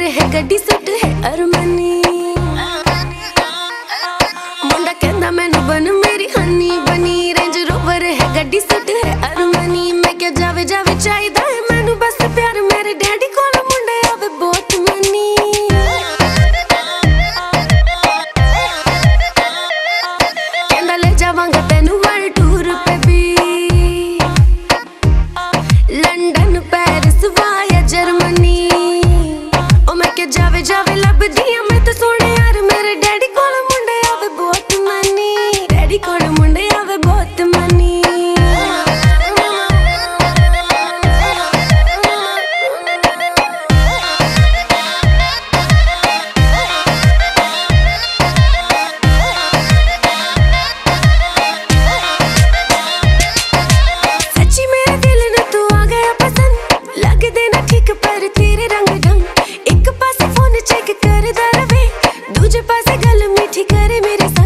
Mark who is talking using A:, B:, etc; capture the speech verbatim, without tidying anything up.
A: rover है गड्डी suit है अरमनी मुंडा कहंदा मैनू बन मेरी हनी बनी रेंज रोवर है गड्डी सुट है अरमनी मैं क्या जावे जावे चाहिदा है मैनू बस प्यार मेरे डैडी कोल मुंडे आवे बहुत मनी कहंदा ले जावांगा तैनू वर्ल्ड टूर पे भी लंदन पेरिस वाया जर्मनी ओ मैं क्या जावे जावे लभदी मैं तो सोने यार मेरे डैडी कोल मुंडे आवे बहुत मनी डैडी कोल मुंडे आवे बहुत मनी सच्ची मेरे दिल ने तू आ गया पसंद लग देना ठीक पर तेरे रंग ढंग एक पासे फोन चेक करदा रवे दूजे पासे गल मीठी करे मेरे साथ